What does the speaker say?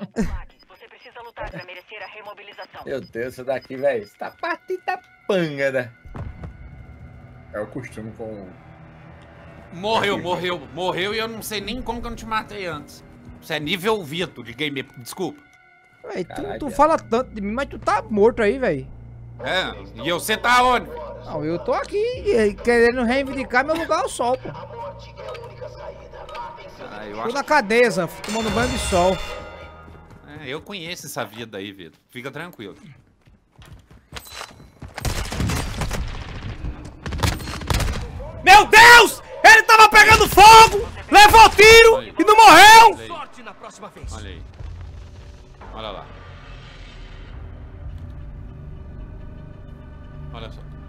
Você precisa lutar pra merecer a remobilização. Meu Deus, isso daqui, velho. Isso tá partida panga, né? É o costume com... Morreu e eu não sei nem como que eu não te matei antes. Você é nível Vito de game, desculpa. Véi, Caralho, tu viado. fala tanto de mim, mas tu tá morto aí, velho. É, e você tá onde? Não, eu tô aqui querendo reivindicar meu lugar ao sol, pô. Ah, eu Tô acho na cadeia, Zanfo, tomando banho de sol. eu conheço essa vida aí, Vitor. Fica tranquilo. Meu Deus! Ele tava pegando fogo! Levou tiro Olha aí. e não morreu! Olha aí. Sorte na próxima vez. Olha aí. Olha lá. Olha só.